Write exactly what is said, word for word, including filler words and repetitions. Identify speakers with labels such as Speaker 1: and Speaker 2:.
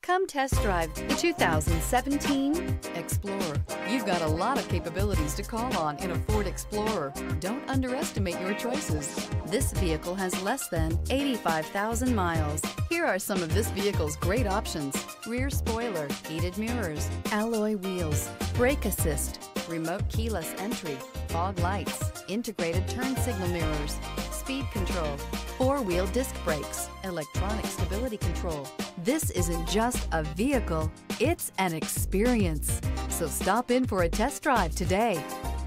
Speaker 1: Come test drive the two thousand seventeen Explorer. You've got a lot of capabilities to call on in a Ford Explorer. Don't underestimate your choices. This vehicle has less than eighty-five thousand miles. Here are some of this vehicle's great options: rear spoiler, heated mirrors, alloy wheels, brake assist, remote keyless entry, fog lights, integrated turn signal mirrors, speed control, four-wheel disc brakes, electronic stability control. This isn't just a vehicle, it's an experience. So stop in for a test drive today.